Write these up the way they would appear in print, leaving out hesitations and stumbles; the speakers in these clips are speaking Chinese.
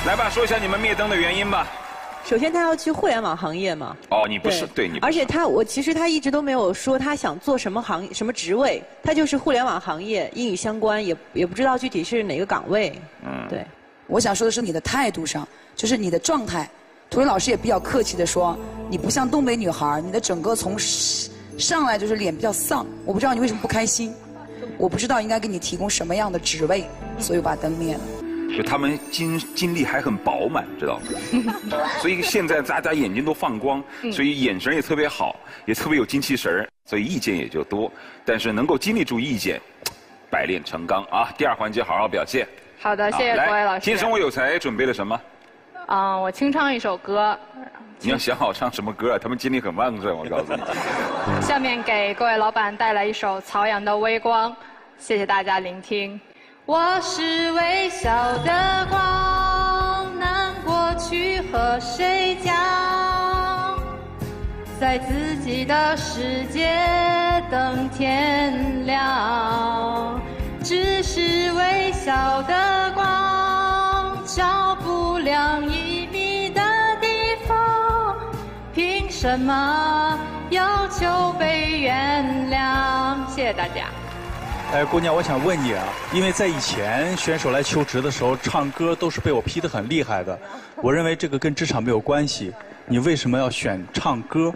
来吧，说一下你们灭灯的原因吧。 首先，他要去互联网行业嘛。 哦，你不是，对你不是。 而且其实他一直都没有说他想做什么行业、什么职位，他就是互联网行业，英语相关，也不知道具体是哪个岗位。对。 我想说的是你的态度上，就是你的状态。涂人老师也比较客气的说，你不像东北女孩，你的整个从上来就是脸比较丧。我不知道你为什么不开心，我不知道应该给你提供什么样的职位，所以我把灯灭了。 就他们精力还很饱满，知道吗？所以现在大家眼睛都放光，所以眼神也特别好，也特别有精气神，所以意见也就多。但是能够经历住意见，百炼成钢啊！第二环节好好表现。 好的，谢谢各位老师。 天生我有才准备了什么？ 我清唱一首歌。 你要想好唱什么歌啊？他们精力很旺盛，我告诉你。 下面给各位老板带来一首曹阳的《微光》，谢谢大家聆听。我是微小的光，难过去和谁讲？在自己的世界等天亮。只是微小的光，照不亮1米的地方，凭什么要求被原谅？谢谢大家。 姑娘，我想问你啊，因为在以前选手来求职的时候，唱歌都是被我批得很厉害的。我认为这个跟职场没有关系，你为什么要选唱歌？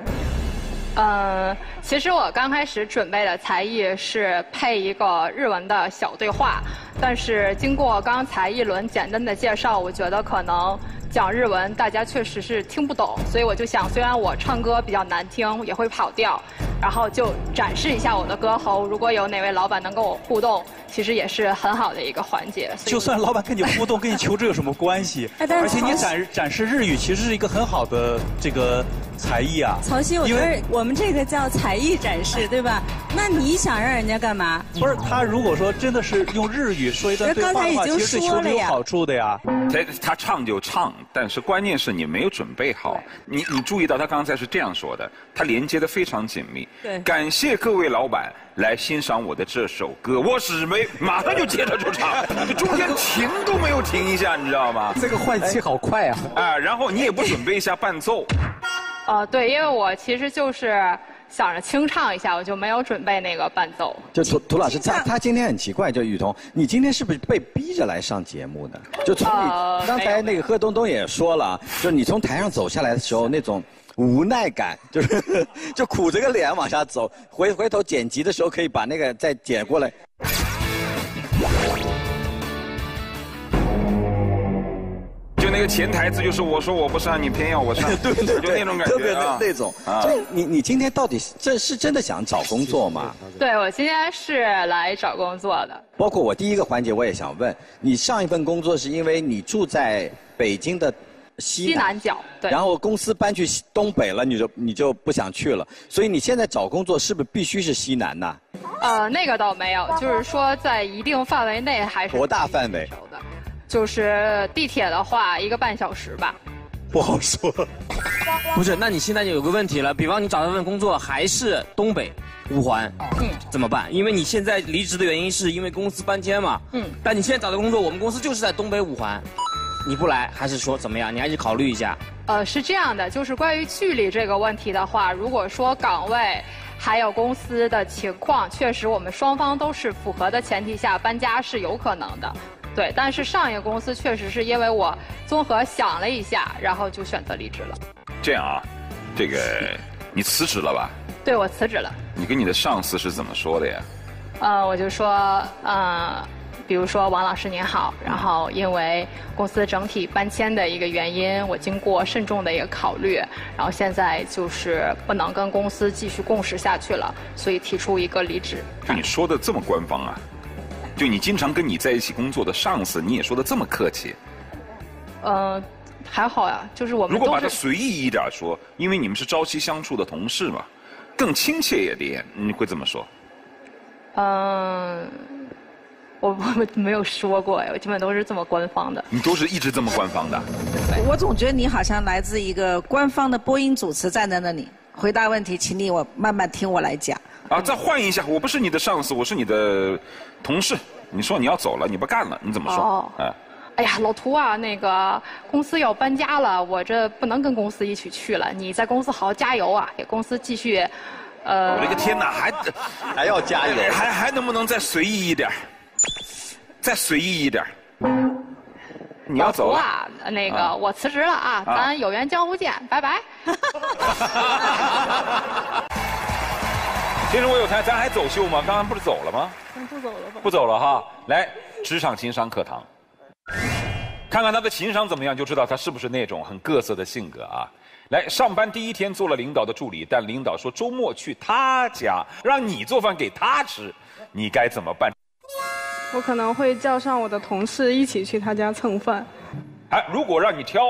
其实我刚开始准备的才艺是配一个日文的小对话，但是经过刚才一轮简单的介绍，我觉得可能讲日文大家确实是听不懂，所以我就想，虽然我唱歌比较难听，也会跑调，然后就展示一下我的歌喉。如果有哪位老板能跟我互动，其实也是很好的一个环节。 就算老板跟你互动，跟你求职有什么关系？而且你展示日语，其实是一个很好的这个才艺啊。 曹鑫，我觉得我们这个叫才艺展示，对吧？那你想让人家干嘛？ 不是，他如果说真的是用日语说一段对话的话，其实对求职有好处的呀。 他唱就唱，但是关键是你没有准备好。你注意到他刚才是这样说的，他连接的非常紧密。 对， 感谢各位老板来欣赏我的这首歌，我是马上就接着就唱，中间停都没有停一下，你知道吗？ 这个换气好快啊！ 然后你也不准备一下伴奏。 对，因为我其实就是想着清唱一下，我就没有准备那个伴奏。 就涂老师，他今天很奇怪，就雨桐，你今天是不是被逼着来上节目的？就从你刚才那个贺东东也说了，就你从台上走下来的时候那种无奈感，就是就苦着个脸往下走，回头剪辑的时候可以把那个再剪过来。 就那个潜台词就是我说我不上，你偏要我上， 对， 就那种感觉， 特别那种。所以你今天到底是真的想找工作吗？ 对，我今天是来找工作的。 包括我第一个环节，我也想问你，上一份工作是因为你住在北京的西南角，对， 然后公司搬去东北了，你就不想去了，所以你现在找工作是不是必须是西南呢？ 那个倒没有，就是说在一定范围内还是多大范围？ 就是地铁的话，1个半小时吧。 不好说。 不是，那你现在就有个问题了，比方你找到份工作还是东北5环，怎么办？因为你现在离职的原因是因为公司搬迁嘛，但你现在找的工作，我们公司就是在东北5环，你不来还是说怎么样？你还是考虑一下。 是这样的，就是关于距离这个问题的话，如果说岗位还有公司的情况，确实我们双方都是符合的前提下，搬家是有可能的。对，但是上一个公司确实是因为我综合想了一下，然后就选择离职了。 这样啊，这个你辞职了吧？ 对，我辞职了。 你跟你的上司是怎么说的呀？ 我就说，比如说王老师您好，然后因为公司整体搬迁的一个原因，我经过慎重的一个考虑，然后现在就是不能跟公司继续共事下去了，所以提出一个离职。 就你说的这么官方啊？就你经常跟你在一起工作的上司，你也说的这么客气？ 还好呀，就是我们如果把它随意一点说，因为你们是朝夕相处的同事嘛，更亲切一点，你会怎么说？ 我没有说过呀，我基本都是这么官方的。 你都是一直这么官方的？ 我总觉得你好像来自一个官方的播音主持，站在那里回答问题，请你慢慢听我来讲。 再换一下，我不是你的上司，我是你的同事。你说你要走了，你不干了，你怎么说？ 哎呀，老涂啊，那个公司要搬家了，我这不能跟公司一起去了。你在公司好好加油啊，给公司继续。 我的个天哪， 还要加油， 还能不能再随意一点？再随意一点。你要走了啊？那个我辞职了啊，咱有缘江湖见，拜拜。 其实我有台，咱还走秀吗？刚刚不是走了吗？ 不走了吧？ 不走了哈。来，职场情商课堂，看看他的情商怎么样，就知道他是不是那种很各色的性格啊。来，上班第一天做了领导的助理，但领导说周末去他家，让你做饭给他吃，你该怎么办？ 我可能会叫上我的同事一起去他家蹭饭。 哎，如果让你挑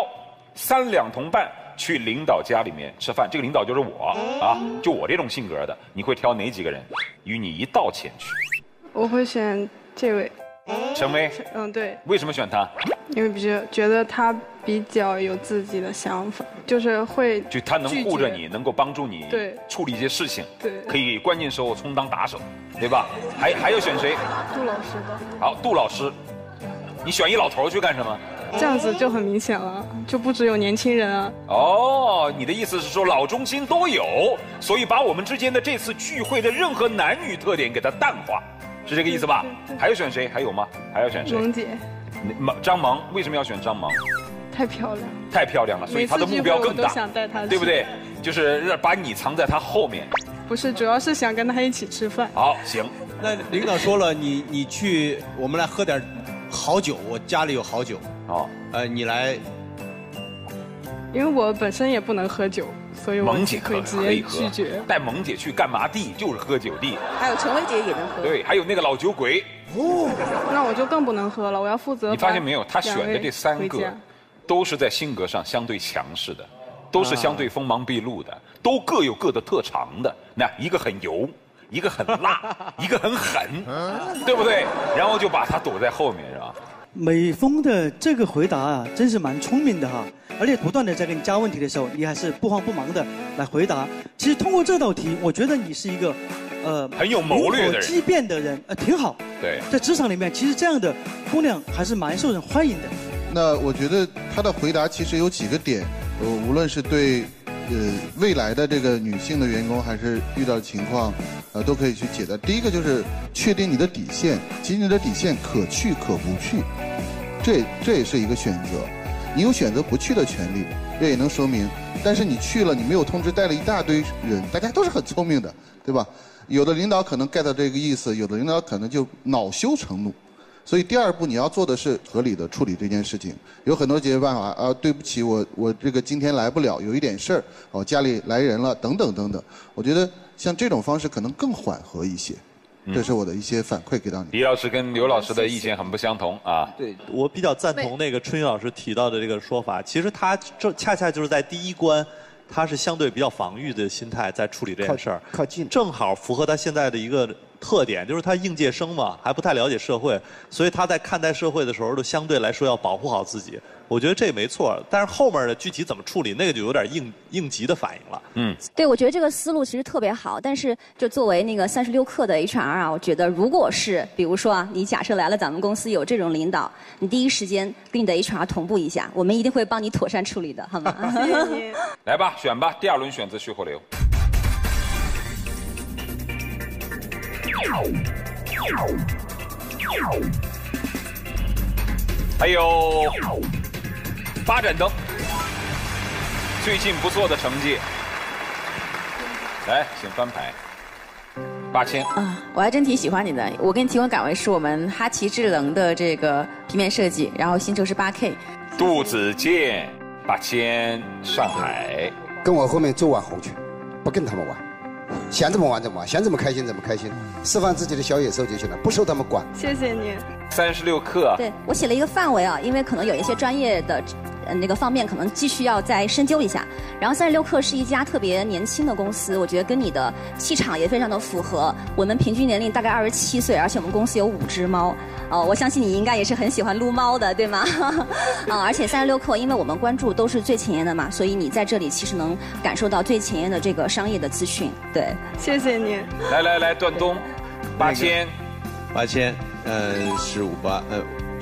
3两同伴去领导家里面吃饭，这个领导就是我啊，就我这种性格的，你会挑哪几个人与你一道前去？ 我会选这位。 陈薇。 对。 为什么选他？ 因为觉得他比较有自己的想法，就是会就他能护着你，能够帮助你处理一些事情， 对， 可以关键时候充当打手，对吧？还要选谁？ 杜老师吧。 好，杜老师，你选一老头去干什么？ 这样子就很明显了，就不只有年轻人啊。 哦，你的意思是说老中青都有，所以把我们之间的这次聚会的任何男女特点给它淡化，是这个意思吧？还要选谁？还有吗？还要选谁？ 萌姐。 张萌，为什么要选张萌？ 太漂亮。 太漂亮了，所以她的目标更大， 想带她去， 对不对？就是把你藏在她后面。 不是，主要是想跟她一起吃饭。 好，行。 那领导说了，你去，我们来喝点好酒，我家里有好酒。 哦。 你来。 因为我本身也不能喝酒，所以我可以直接拒绝。 带萌姐去干嘛地？就是喝酒地。 还有陈薇姐也能喝。 对，还有那个老酒鬼。 哦。那我就更不能喝了，我要负责。 你发现没有？他选的这3个，都是在性格上相对强势的，都是相对锋芒毕露的，都各有各的特长的。那一个很油，一个很辣，一个很狠，对不对？然后就把他躲在后面，是吧？ 美峰的这个回答啊，真是蛮聪明的哈，而且不断的在给你加问题的时候，你还是不慌不忙的来回答。其实通过这道题，我觉得你是一个很有谋略的人， 机变的人，挺好。 对， 在职场里面，其实这样的姑娘还是蛮受人欢迎的。 那我觉得她的回答其实有几个点，无论是对未来的这个女性的员工，还是遇到的情况，都可以去解答。第一个就是确定你的底线，其实你的底线可去可不去，这也是一个选择。你有选择不去的权利，这也能说明。但是你去了，你没有通知，带了一大堆人，大家都是很聪明的，对吧？有的领导可能 get 到这个意思，有的领导可能就恼羞成怒。所以第2步你要做的是合理的处理这件事情，有很多解决办法啊。对不起，我这个今天来不了，有一点事儿，家里来人了，等等等等。我觉得像这种方式可能更缓和一些，这是我的一些反馈给到你。 李老师跟刘老师的意见很不相同啊。 对，我比较赞同那个春雨老师提到的这个说法。其实他这恰恰就是在第一关，他是相对比较防御的心态在处理这件事儿， 靠近， 正好符合他现在的一个特点，就是他应届生嘛，还不太了解社会，所以他在看待社会的时候，就相对来说要保护好自己。我觉得这没错，但是后面的具体怎么处理，那个就有点应急的反应了。 对，我觉得这个思路其实特别好，但是就作为那个36课的 HR 啊，我觉得如果是比如说啊，你假设来了咱们公司有这种领导，你第一时间跟你的 HR 同步一下，我们一定会帮你妥善处理的，好吗？谢谢你。 来吧，选吧，第2轮选择徐火流。还有发展灯，最近不错的成绩。来，请翻牌。8000。 我还真挺喜欢你的。我给你提供岗位是我们哈奇智能的这个平面设计，然后薪酬是8K。 杜子健，8000，上海。 跟我后面走网红去，不跟他们玩。想怎么玩怎么玩，想怎么开心怎么开心，释放自己的小野兽就行了，不受他们管。 谢谢你。 36课。 对，我写了一个范围啊，因为可能有一些专业的那个方面可能继续要再深究一下。然后36课是一家特别年轻的公司，我觉得跟你的气场也非常的符合。我们平均年龄大概27岁，而且我们公司有5只猫。我相信你应该也是很喜欢撸猫的，对吗？而且36课，因为我们关注都是最前沿的嘛，所以你在这里其实能感受到最前沿的这个商业的资讯。对， 谢谢你。 来，段东，8000， 1500，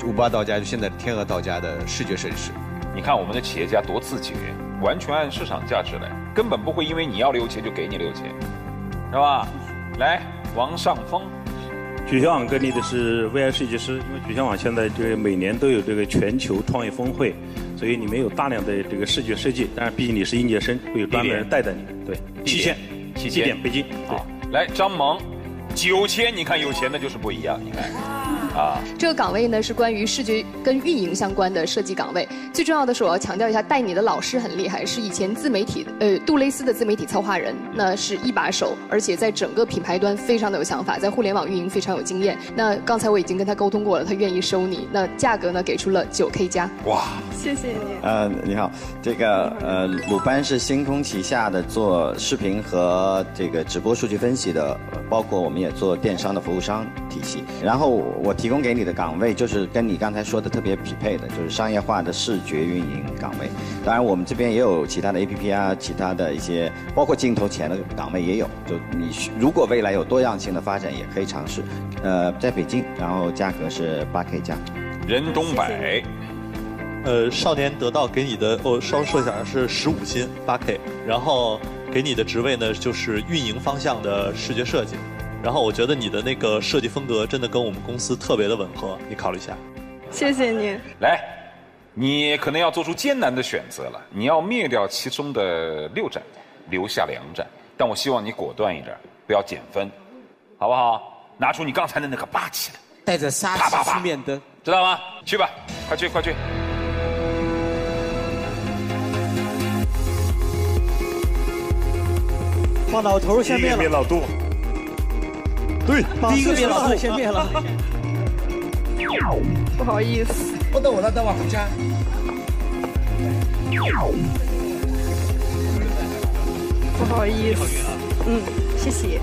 58到家就现在天鹅到家的视觉设计师。 你看我们的企业家多自觉，完全按市场价值来，根本不会因为你要6千就给你6千，是吧？来，王尚峰。 举项网跟你的是 VR 设计师，因为举项网现在这个每年都有这个全球创业峰会，所以你们有大量的这个视觉设计，但是毕竟你是应届生，会有专门人带你。对，期限北京。 好，来张萌，9000，你看有钱的就是不一样，你看。 这个岗位呢是关于视觉跟运营相关的设计岗位。最重要的是，我要强调一下，带你的老师很厉害，是以前自媒体杜蕾斯的自媒体策划人，那是一把手，而且在整个品牌端非常的有想法，在互联网运营非常有经验。那刚才我已经跟他沟通过了，他愿意收你。那价格呢给出了9K 加。 哇， 谢谢你。 你好，这个鲁班是星空旗下的做视频和这个直播数据分析的，包括我们也做电商的服务商体系。然后我提供给你的岗位就是跟你刚才说的特别匹配的，就是商业化的视觉运营岗位。当然我们这边也有其他的 APP 啊，其他的一些包括镜头前的岗位也有。就你如果未来有多样性的发展，也可以尝试。在北京，然后价格是8K 加。 任东北。 少年得到给你的稍微说一下是15薪8K， 然后给你的职位呢就是运营方向的视觉设计，然后我觉得你的那个设计风格真的跟我们公司特别的吻合，你考虑一下。 谢谢您。 来，你可能要做出艰难的选择了，你要灭掉其中的6盏，留下2盏，但我希望你果断一点，不要减分，好不好？拿出你刚才的那个霸气来， 带着杀气去面灯， 知道吗？去吧，快去快去。 把老头先灭了。 灭老杜。对， 第一个灭老杜先灭了。 不好意思。 不等我了，等我回家。 不好意思。谢谢。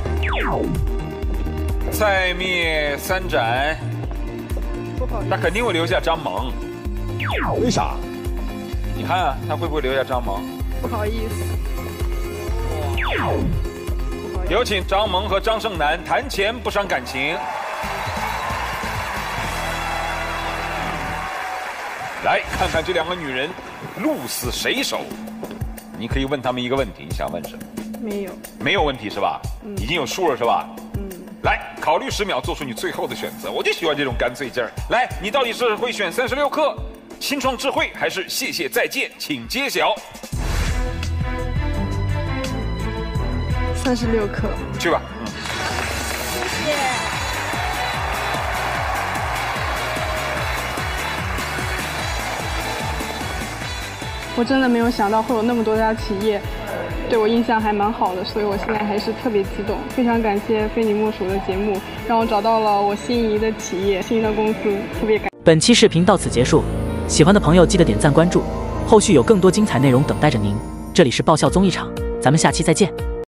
再灭3盏。 不好意思。 那肯定会留下张萌。 为啥？ 你看啊，他会不会留下张萌？ 不好意思。 有请张萌和张胜男谈钱不伤感情。来看看这2个女人鹿死谁手。你可以问他们一个问题，你想问什么？ 没有。 没有问题是吧？已经有数了是吧？来，考虑10秒，做出你最后的选择。我就喜欢这种干脆劲儿。来，你到底是会选36氪、新创智慧，还是谢谢再见？请揭晓。 36氪。 去吧。 谢谢。我真的没有想到会有那么多家企业对我印象还蛮好的，所以我现在还是特别激动。非常感谢非你莫属的节目，让我找到了我心仪的企业、心仪的公司，特别感。 本期视频到此结束，喜欢的朋友记得点赞关注，后续有更多精彩内容等待着您。这里是爆笑综艺场，咱们下期再见。